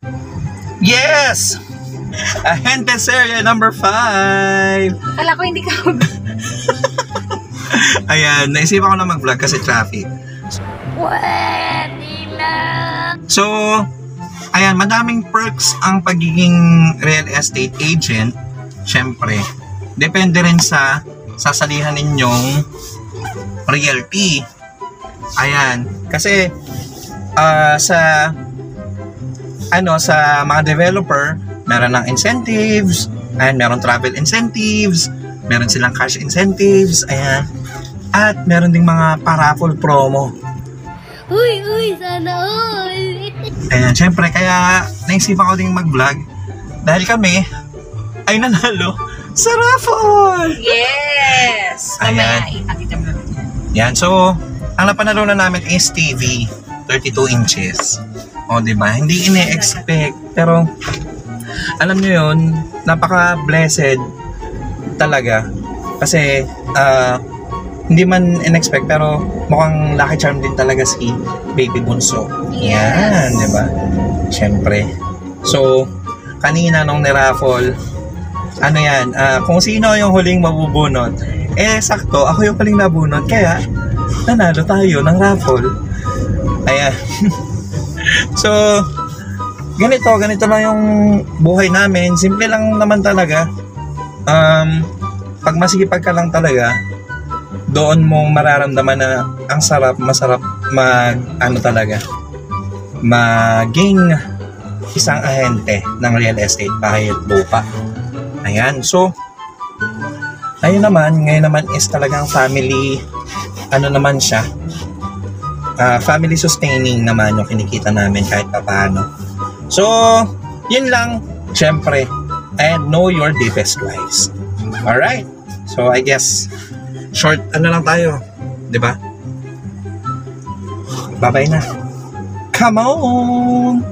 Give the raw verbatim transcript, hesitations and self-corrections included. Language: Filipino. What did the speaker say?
Yes! Ahente Serie number five! Kala ko hindi ka. Ayan, naisipan ko na mag-vlog kasi traffic. Pwede na. So, ayan, madaming perks ang pagiging real estate agent. Siyempre, depende rin sa sasalihan ninyong realty. Ayan, kasi uh, sa ano sa mga developer, meron ng incentives, ayan, meron travel incentives, meron silang cash incentives, ayan. At meron ding mga paraffle promo. Uy, uy, sana all. Ayan, syempre, kaya naisipan ko ding mag-vlog dahil kami ay nanalo sa raffle! Yes! Ayan. Ipakita mo. Yan, so, ang napanalo na namin is T V, thirty-two inches. O, diba? Hindi ini-expect, pero alam nyo yun, napaka-blessed talaga. Kasi, ah, uh, hindi man in-expect pero mukhang lucky charm din talaga si Baby Bunso. Yan, di ba? Siyempre. So, kanina nung niraffle, ano yan, uh, kung sino yung huling mabubunot, eh sakto, ako yung huling nabunot, kaya nanalo tayo ng raffle. Ayan. So, ganito, ganito lang yung buhay namin. Simple lang naman talaga. Um, pag masipag ka lang talaga, doon mo mararamdaman na ang sarap, masarap mag, ano talaga, maging isang ahente ng real estate kahit lupa. Ayan, so, ayun naman, ngayon naman is talagang family, ano naman siya, uh, family sustaining naman yung kinikita namin kahit papaano. So, yun lang, syempre, and know your deepest wise. Alright, so I guess, short, ano lang tayo, di ba? Bye-bye na. Come on!